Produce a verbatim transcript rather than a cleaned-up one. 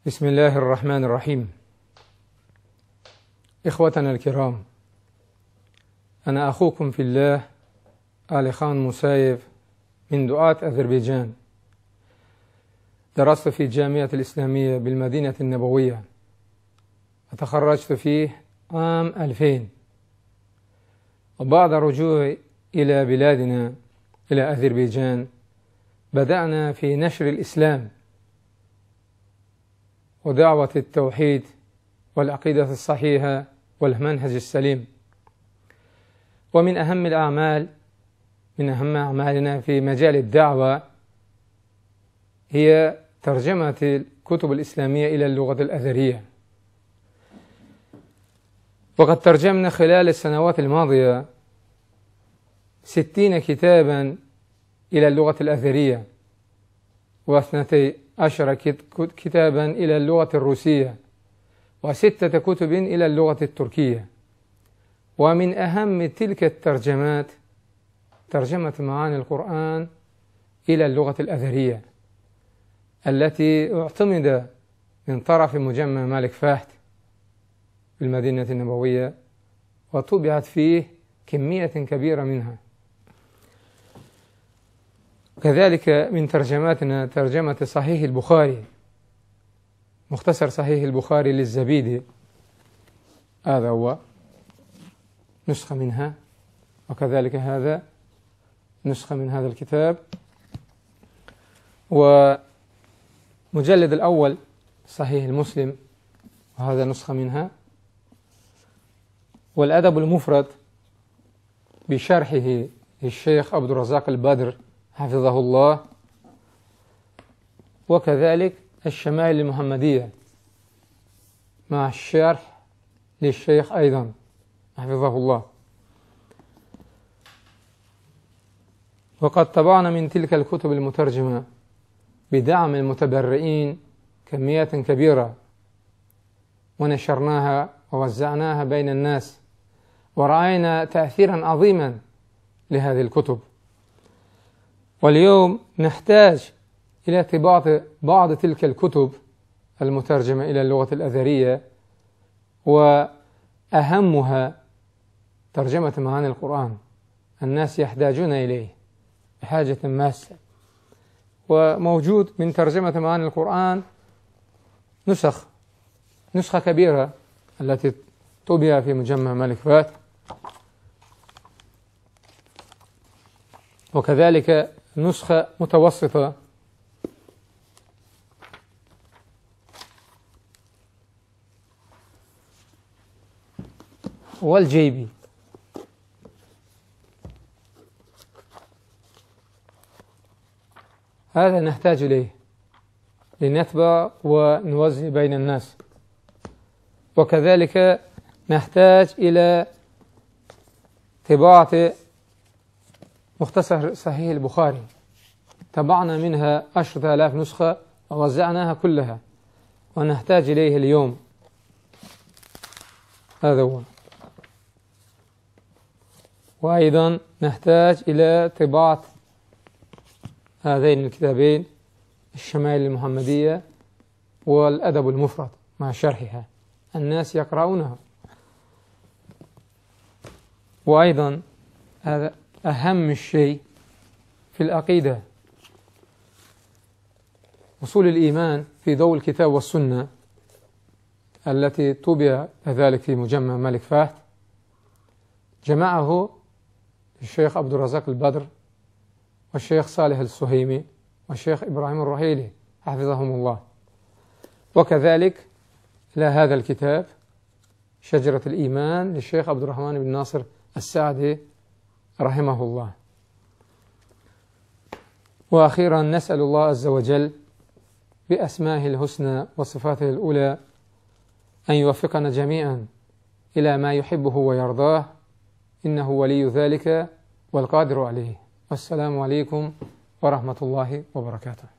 بسم الله الرحمن الرحيم. إخوتنا الكرام، أنا أخوكم في الله آل خان مسايف من دعاة أذربيجان. درست في الجامعة الإسلامية بالمدينة النبوية وتخرجت فيه عام ألفين، وبعد رجوعي إلى بلادنا إلى أذربيجان بدأنا في نشر الإسلام ودعوة التوحيد والعقيدة الصحيحة والمنهج السليم. ومن أهم الأعمال من أهم أعمالنا في مجال الدعوة هي ترجمة الكتب الإسلامية إلى اللغة الأذرية. وقد ترجمنا خلال السنوات الماضية ستين كتابا إلى اللغة الأذرية، واثنتي عشر كتابا إلى اللغة الروسية، وستة كتب إلى اللغة التركية. ومن أهم تلك الترجمات ترجمة معاني القرآن إلى اللغة الأذرية التي اعتمد من طرف مجمع مالك فهد في المدينة النبوية، وطبعت فيه كمية كبيرة منها. كذلك من ترجماتنا ترجمة صحيح البخاري، مختصر صحيح البخاري للزبيدي، هذا هو نسخة منها، وكذلك هذا نسخة من هذا الكتاب. ومجلد الأول صحيح المسلم، وهذا نسخة منها. والأدب المفرد بشرحه للشيخ عبد الرزاق البدر حفظه الله، وكذلك الشمائل المحمدية مع الشرح للشيخ أيضا حفظه الله. وقد طبعنا من تلك الكتب المترجمة بدعم المتبرئين كميات كبيرة، ونشرناها ووزعناها بين الناس، ورأينا تأثيرا عظيما لهذه الكتب. واليوم نحتاج إلى طباعة بعض تلك الكتب المترجمة إلى اللغة الأذرية، وأهمها ترجمة معاني القرآن. الناس يحتاجون إليه بحاجة ماسة، وموجود من ترجمة معاني القرآن نسخ نسخة كبيرة التي طبع في مجمع مالك فهد، وكذلك نسخة متوسطة والجيبي. هذا نحتاج إليه لنتبع ونوزع بين الناس. وكذلك نحتاج إلى طباعة مختصر صحيح البخاري، طبعنا منها عشرة آلاف نسخة ووزعناها كلها، ونحتاج إليه اليوم. هذا هو. وأيضا نحتاج إلى طباعة هذين الكتابين، الشمائل المحمدية والأدب المفرد مع شرحها، الناس يقرؤونها. وأيضا هذا أهم الشيء في العقيدة، أصول الإيمان في ضوء الكتاب والسنة، التي طبع كذلك في مجمع مالك فهد، جمعه الشيخ عبد الرزاق البدر والشيخ صالح السهيمي والشيخ إبراهيم الرحيلي حفظهم الله. وكذلك إلى هذا الكتاب شجرة الإيمان للشيخ عبد الرحمن بن ناصر السعدي رحمه الله. وأخيرا نسأل الله عز وجل بأسمائه الحسنى وصفاته الأولى أن يوفقنا جميعا إلى ما يحبه ويرضاه، إنه ولي ذلك والقادر عليه. والسلام عليكم ورحمة الله وبركاته.